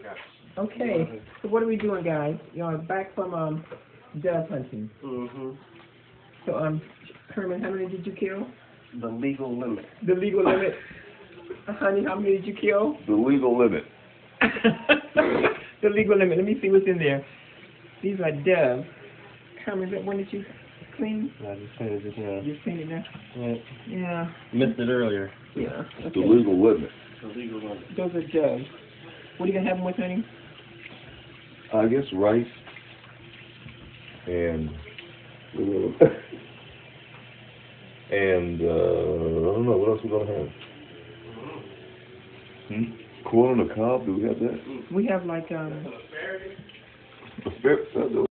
Okay, so what are we doing, guys? Y'all back from dove hunting. So Herman, how many did you kill? The legal limit. The legal limit. Honey, how many did you kill? The legal limit. The legal limit. Let me see what's in there. These are doves. Herman, when did you clean? I just cleaned it just now. You cleaned it now? Yeah. Yeah. Missed it earlier. Yeah. The Okay. legal limit. The legal limit. Those are doves. What are you gonna have them with, honey? I guess rice and and I don't know what else we're gonna have. Corn on the cob? Do we have that? We have like Asparagus.